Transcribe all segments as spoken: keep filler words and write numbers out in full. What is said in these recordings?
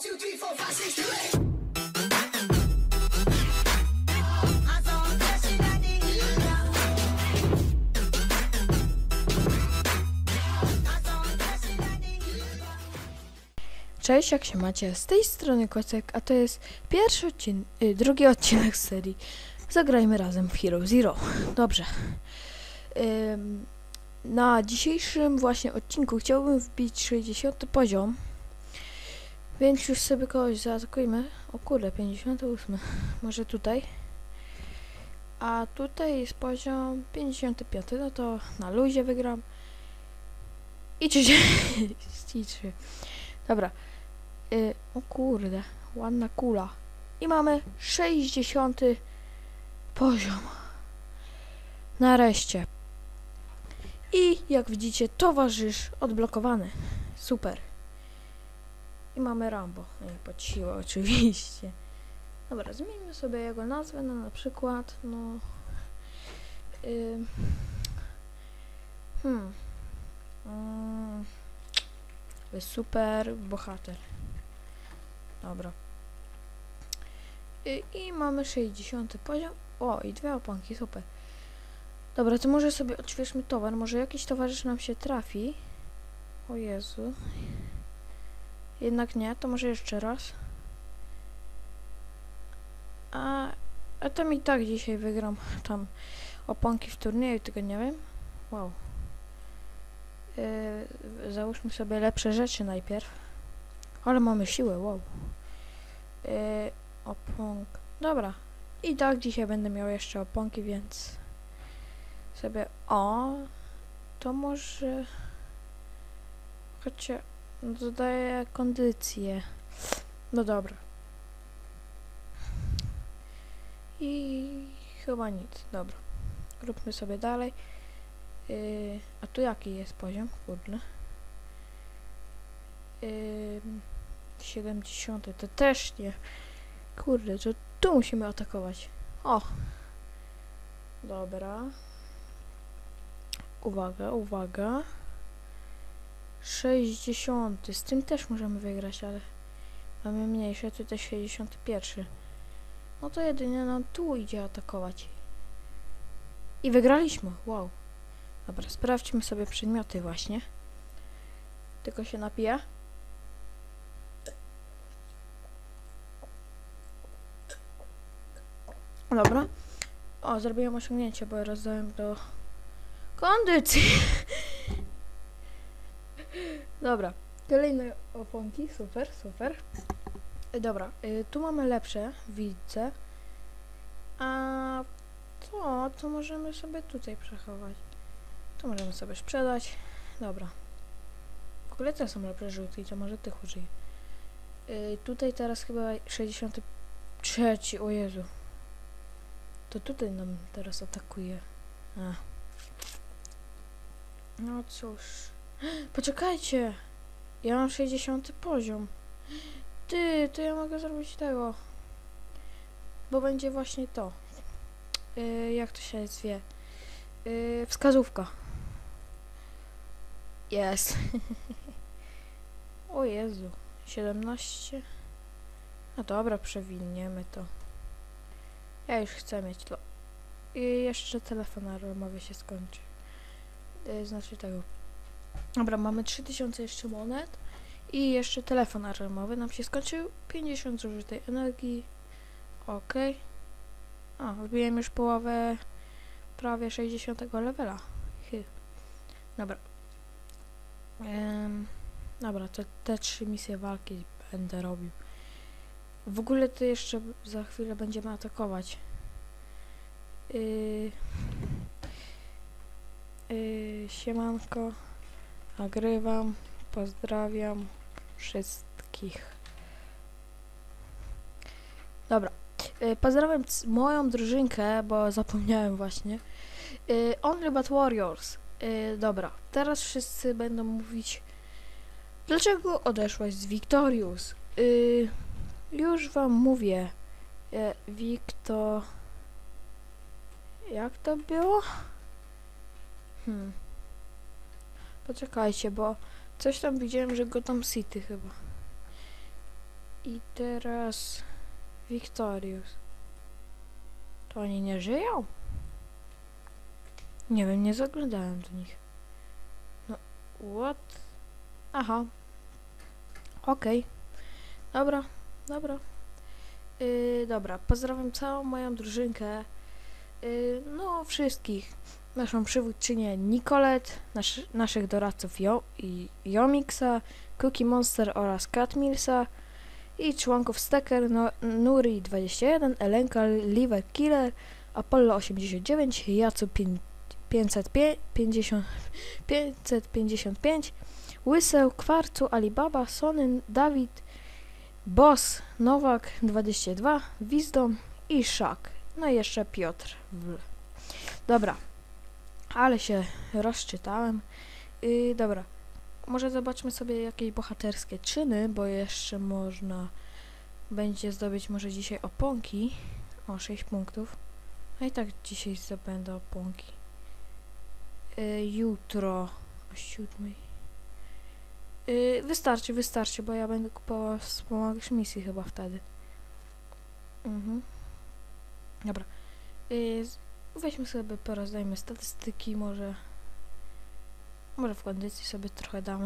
two, three, four, five, six, seven, eight. Cześć, jak się macie? Z tej strony Kocek, a to jest pierwszy odcinek, y, drugi odcinek serii Zagrajmy razem w Hero Zero. Dobrze. Ym, na dzisiejszym właśnie odcinku chciałbym wbić sześćdziesiąty poziom, więc już sobie kogoś zaatakujmy. O kurde, pięćdziesiąty ósmy. Może tutaj. A tutaj jest poziom pięćdziesiąty piąty, no to na luzie wygram. I trzydzieści trzy. Dobra. Yy, o kurde, ładna kula. I mamy sześćdziesiąty poziom. Nareszcie. I jak widzicie, towarzysz odblokowany. Super. I mamy Rambo. Nie, pod siłę oczywiście. Dobra, zmieńmy sobie jego nazwę na na przykład, no... Yy, hmm... Yy, super bohater. Dobra. I, I mamy sześćdziesiąty poziom. O, i dwie oponki, super. Dobra, to może sobie odświeżmy towar. Może jakiś towarzysz nam się trafi. O Jezu. Jednak nie, to może jeszcze raz. A, a tam i tak dzisiaj wygram tam oponki w turnieju, tego nie wiem. Wow. Yy, załóżmy sobie lepsze rzeczy najpierw. Ale mamy siłę, wow. Yy, oponk. Dobra. I tak dzisiaj będę miał jeszcze oponki, więc sobie... O! To może... Chociaż... Dodaję kondycję. No dobra. I chyba nic. Dobra. Róbmy sobie dalej. Yy, a tu jaki jest poziom? Kurde. Yy, siedemdziesiąty. To też nie. Kurde, to tu musimy atakować. O! Dobra. Uwaga, uwaga. sześćdziesiąty. Z tym też możemy wygrać, ale mamy mniejsze. Tutaj sześćdziesiąty pierwszy. No to jedynie nam tu idzie atakować. I wygraliśmy. Wow. Dobra, sprawdźmy sobie przedmioty właśnie. Tylko się napiję. Dobra. O, zrobiłem osiągnięcie, bo rozdałem do kondycji. Dobra. Kolejne oponki. Super, super. Dobra, y, tu mamy lepsze, widzę. A to, to możemy sobie tutaj przechować. To możemy sobie sprzedać. Dobra. Kulece są lepsze żółte i to może tych użyję. Yy, tutaj teraz chyba sześćdziesiąty trzeci. O Jezu. To tutaj nam teraz atakuje. A. No cóż. Poczekajcie. Ja mam sześćdziesiąty poziom. Ty, to ja mogę zrobić tego. Bo będzie właśnie to. Yy, jak to się zwie? Yy, wskazówka. Jest. O Jezu. siedemnaście. No dobra, przewiniemy to. Ja już chcę mieć to. I jeszcze telefon alarmowy się skończy. Yy, znaczy tego. Dobra, mamy trzy tysiące jeszcze monet. I jeszcze telefon alarmowy nam się skończył. pięćdziesiąt zużytej energii. Okej. Okay. A, wbiłem już połowę prawie sześćdziesiątego levela. Hy. Dobra. Um, dobra, to te trzy misje walki będę robił. W ogóle to jeszcze za chwilę będziemy atakować. Yy, yy, siemanko. Nagrywam. Pozdrawiam wszystkich. Dobra. Yy, pozdrawiam moją drużynkę, bo zapomniałem właśnie. Yy, Only But Warriors. Yy, dobra, teraz wszyscy będą mówić, dlaczego odeszłaś z Victorious? Yy, już wam mówię. Yy, Wiktor... Jak to było? Hmm. Poczekajcie, bo coś tam widziałem, że Gotham City chyba. I teraz Victorious. To oni nie żyją? Nie wiem, nie zaglądałem do nich. No, what? Aha. Okej. Okay. Dobra, dobra. Yy, dobra, pozdrawiam całą moją drużynkę. Yy, no, wszystkich. Naszą przywódczynię Nicolette, nasz, naszych doradców jo, i Yomixa, Cookie Monster oraz Catmilsa i członków Stacker, no, Nuri dwadzieścia jeden, Elenka, Liver Killer, Apollo osiemdziesiąt dziewięć, Jacu pięćset pięćdziesiąt pięć, Łyseł, Kwarcu, Alibaba, Sonyn, Dawid, Boss, Nowak dwadzieścia dwa, Wisdom i Szak. No i jeszcze Piotr. Dobra. Ale się rozczytałem. Yy, dobra. Może zobaczmy sobie jakieś bohaterskie czyny, bo jeszcze można będzie zdobyć może dzisiaj oponki. O, sześć punktów. A i tak dzisiaj zdobędę oponki. Yy, jutro o siódmej. Yy, wystarczy, wystarczy, bo ja będę kupowała wspomagasz misji chyba wtedy. Mhm. Dobra. Yy, weźmy sobie, porozdajmy statystyki, może może w kondycji sobie trochę damy.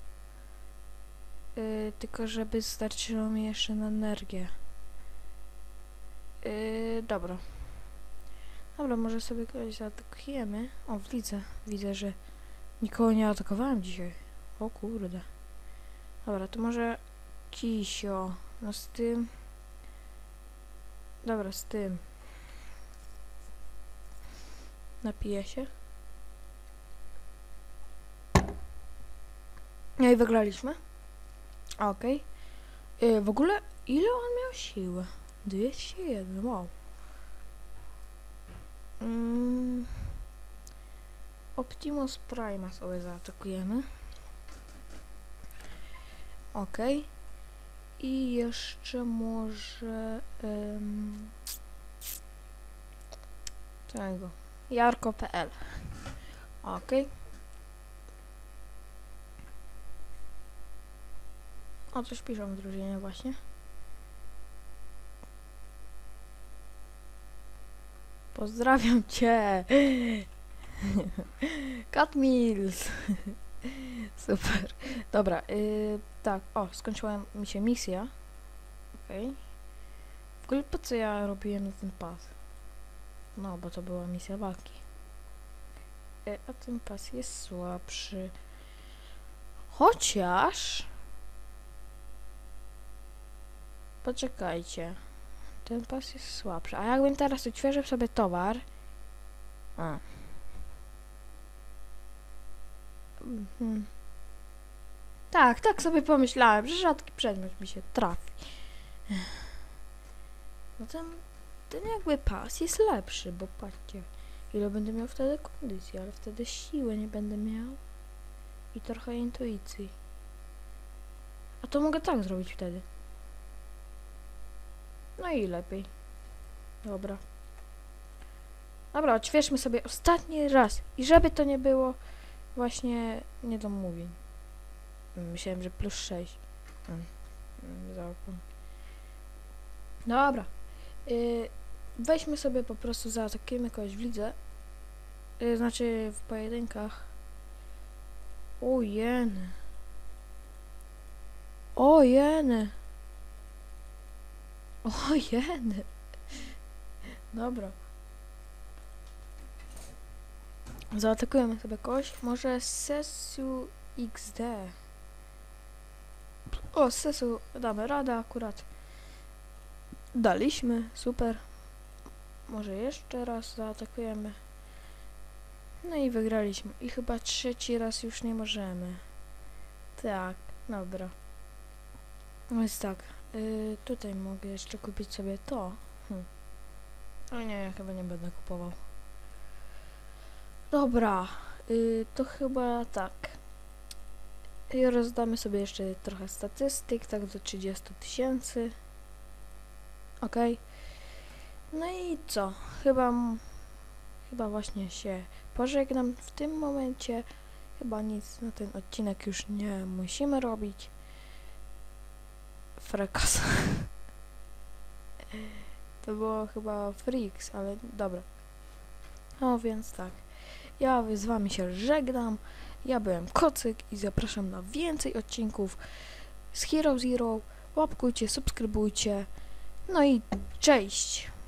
Yy, tylko żeby starczyło mi jeszcze na energię. Yy, dobra. Dobra, może sobie kogoś zaatakujemy. O, widzę, widzę, że nikogo nie atakowałem dzisiaj. O kurde. Dobra, to może Kisio. No z tym. Dobra, z tym. Napiję się. No i wygraliśmy. Okej. Okay. Yy, w ogóle ile on miał siły? dwieście jeden, wow. Mm. Optimus Prima sobie zaatakujemy. Okej. Okay. I jeszcze może um, tego. Jarko kropka pe el. Okej. Okay. O, coś piszą w drużynie właśnie. Pozdrawiam cię! Catmills! Super. Dobra, yy, tak, o, skończyła mi się misja. Okej. Okay. W ogóle po co ja robiłem na ten pas? No, bo to była misja walki. Yy, a ten pas jest słabszy. Chociaż... Poczekajcie. Ten pas jest słabszy. A jakbym teraz odświeżył sobie towar... A. Mhm. Tak, tak sobie pomyślałem, że rzadki przedmiot mi się trafi. No ten, ten jakby pas jest lepszy, bo patrzcie, ile będę miał wtedy kondycji, ale wtedy siły nie będę miał i trochę intuicji. A to mogę tak zrobić wtedy. No i lepiej. Dobra. Dobra, odświeżmy sobie ostatni raz. I żeby to nie było właśnie niedomówień. Myślałem, że plus sześć. Hmm. Dobra. Yy, weźmy sobie po prostu, zaatakujemy kogoś w lidze. Yy, znaczy w pojedynkach. O jeny. O jeny. O jeny. Dobra. Zaatakujemy sobie kogoś. Może Sesu iks de. O, Sesu damy radę akurat. Daliśmy, super. Może jeszcze raz zaatakujemy. No i wygraliśmy. I chyba trzeci raz już nie możemy. Tak, dobra. No jest tak. Yy, tutaj mogę jeszcze kupić sobie to. Hm. Ale nie, ja chyba nie będę kupował. Dobra, yy, to chyba tak. I rozdamy sobie jeszcze trochę statystyk, tak do trzydziestu tysięcy. Okej. Okay. No i co? Chyba, chyba właśnie się pożegnam w tym momencie. Chyba nic na ten odcinek już nie musimy robić. Frekas. To było chyba Freaks, ale dobra. No więc tak. Ja z wami się żegnam. Ja byłem Kocyk i zapraszam na więcej odcinków z Hero Zero. Łapkujcie, subskrybujcie. No i cześć!